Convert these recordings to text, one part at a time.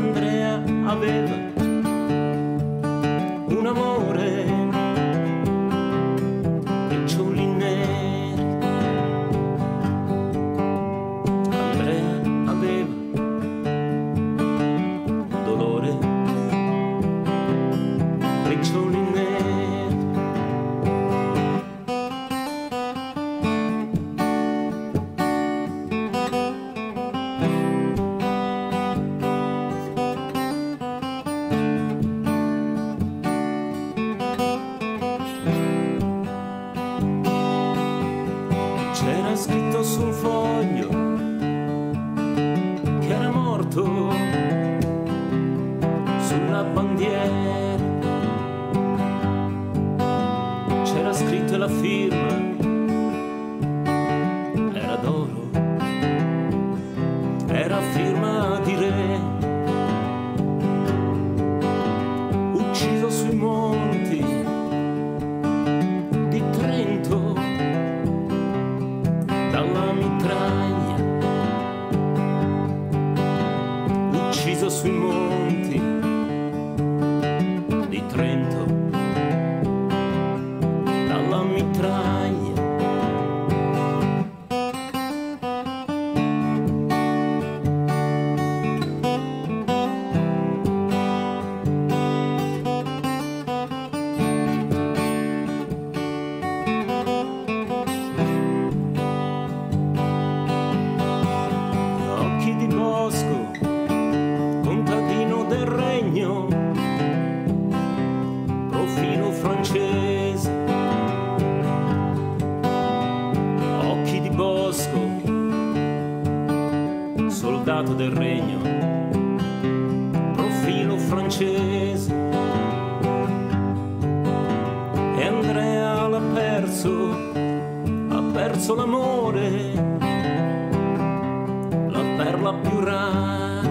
Andrea aveva un amore, riccioli neri. Andrea aveva un dolore, riccioli neri. C'era scritto su un foglio che era morto sulla bandiera. C'era scritto la firma, era d'oro, era firma di re. Ucciso sui monti di Trento dalla mitraglia, ucciso sui monti di Trento dalla mitraglia. Occhi di bosco, contadino del regno, profilo francese. Occhi di bosco, soldato del regno, profilo francese. E Andrea l'ha perso l'amore, la perla più rara.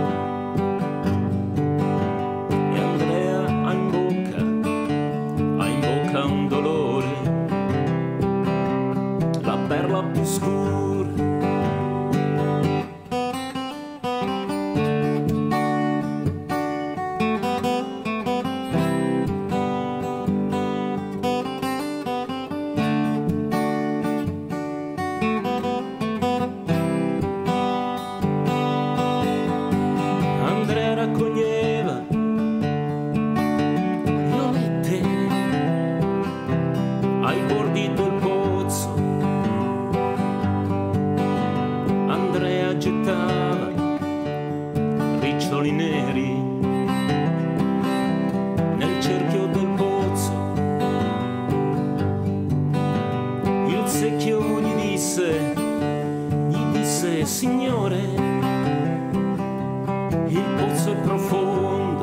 E Andrea ha in bocca un dolore, la perla più scura. Andrea raccoglieva violette ai bordi del pozzo. Andrea gettava riccioli neri nel cerchio del pozzo. Il secchio gli disse, signore, il pozzo è profondo,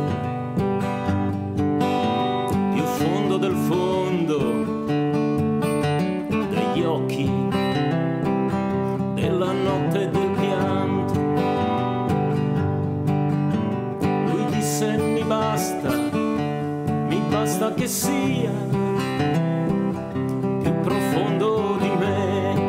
più fondo del fondo degli occhi, della notte e del pianto. Lui disse mi basta che sia più profondo di me.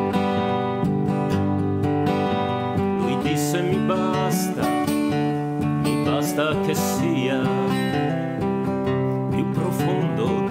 Lui disse mi basta che sia più profondo